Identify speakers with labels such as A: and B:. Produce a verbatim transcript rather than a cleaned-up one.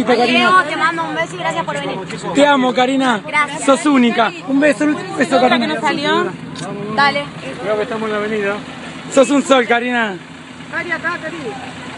A: besito, Karina.
B: Te mando un beso y gracias por venir.
A: Te amo, Karina.
B: Gracias.
A: Sos única. Un beso, un beso, Karina.
B: que nos salió. Dale.
C: Creo que estamos en la avenida.
A: Sos un sol, Karina.
C: Cari, acá, Cari.